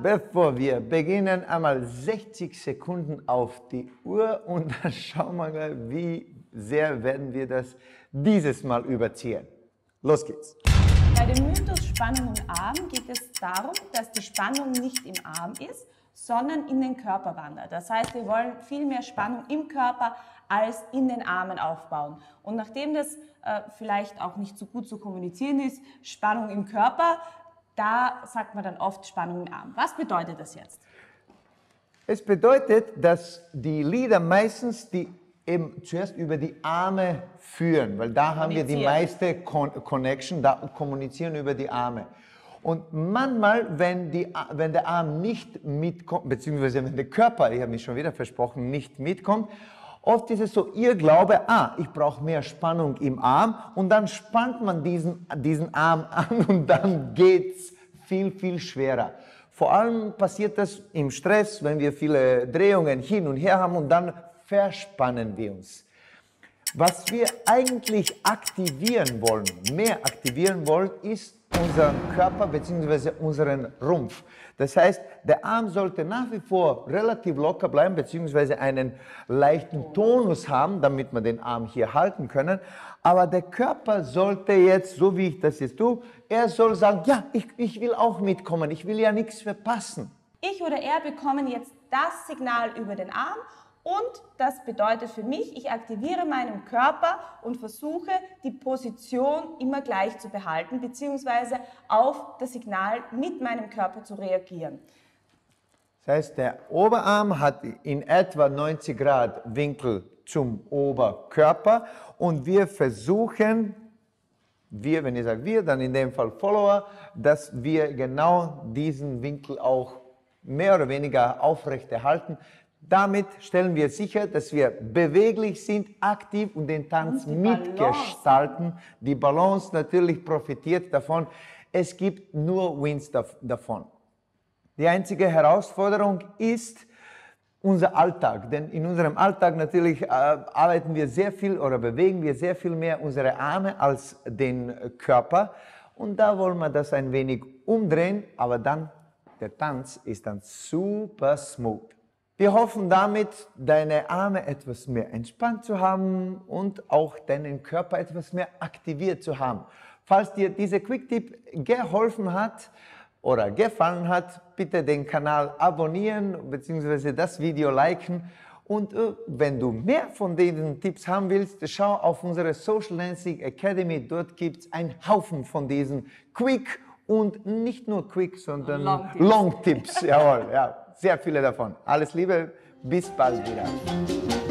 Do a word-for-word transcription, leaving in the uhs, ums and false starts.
Bevor wir beginnen, einmal sechzig Sekunden auf die Uhr und dann schauen wir mal, wie sehr werden wir das dieses Mal überziehen. Los geht's. Bei dem Mythos Spannung im Arm geht es darum, dass die Spannung nicht im Arm ist, sondern in den Körper wandert. Das heißt, wir wollen viel mehr Spannung im Körper als in den Armen aufbauen. Und nachdem das äh, vielleicht auch nicht so gut zu kommunizieren ist, Spannung im Körper, da sagt man dann oft Spannung im Arm. Was bedeutet das jetzt? Es bedeutet, dass die Lieder meistens die eben zuerst über die Arme führen, weil da haben wir die meiste Con Connection, da kommunizieren über die Arme. Und manchmal, wenn, die, wenn der Arm nicht mitkommt, beziehungsweise wenn der Körper, ich habe mich schon wieder versprochen, nicht mitkommt, oft ist es so, ihr Glaube, ah, ich brauche mehr Spannung im Arm und dann spannt man diesen, diesen Arm an und dann geht es viel, viel schwerer. Vor allem passiert das im Stress, wenn wir viele Drehungen hin und her haben und dann verspannen wir uns. Was wir eigentlich aktivieren wollen, mehr aktivieren wollen, ist unseren Körper bzw. unseren Rumpf. Das heißt, der Arm sollte nach wie vor relativ locker bleiben bzw. einen leichten Tonus haben, damit wir den Arm hier halten können. Aber der Körper sollte jetzt, so wie ich das jetzt tue, er soll sagen, ja, ich, ich will auch mitkommen, ich will ja nichts verpassen. Ich oder er bekommen jetzt das Signal über den Arm. Und das bedeutet für mich, ich aktiviere meinen Körper und versuche, die Position immer gleich zu behalten, beziehungsweise auf das Signal mit meinem Körper zu reagieren. Das heißt, der Oberarm hat in etwa neunzig Grad Winkel zum Oberkörper und wir versuchen, wir, wenn ich sage wir, dann in dem Fall Follower, dass wir genau diesen Winkel auch mehr oder weniger aufrechterhalten. Damit stellen wir sicher, dass wir beweglich sind, aktiv und den Tanz und mitgestalten. Die Balance natürlich profitiert davon. Es gibt nur Wins davon. Die einzige Herausforderung ist unser Alltag. Denn in unserem Alltag natürlich äh, arbeiten wir sehr viel oder bewegen wir sehr viel mehr unsere Arme als den Körper. Und da wollen wir das ein wenig umdrehen, aber dann, der Tanz ist dann super smooth. Wir hoffen damit, deine Arme etwas mehr entspannt zu haben und auch deinen Körper etwas mehr aktiviert zu haben. Falls dir dieser Quick-Tipp geholfen hat oder gefallen hat, bitte den Kanal abonnieren bzw. das Video liken. Und äh, wenn du mehr von diesen Tipps haben willst, schau auf unsere Social Dancing Academy. Dort gibt es einen Haufen von diesen Quick und nicht nur Quick, sondern Long Tipps. Long Tipps. Jawohl, ja. Sehr viele davon. Alles Liebe, bis bald wieder.